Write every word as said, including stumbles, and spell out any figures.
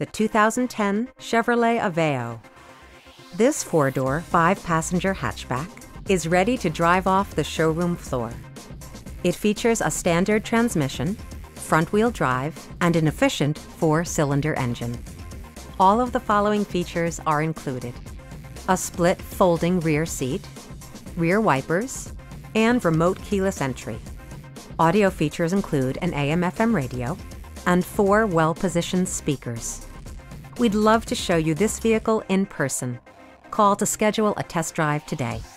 the two thousand ten Chevrolet Aveo. This four-door, five-passenger hatchback is ready to drive off the showroom floor. It features a standard transmission, front-wheel drive, and an efficient four-cylinder engine. All of the following features are included: a split folding rear seat, rear wipers, and remote keyless entry. Audio features include an A M F M radio and four well-positioned speakers. We'd love to show you this vehicle in person. Call to schedule a test drive today.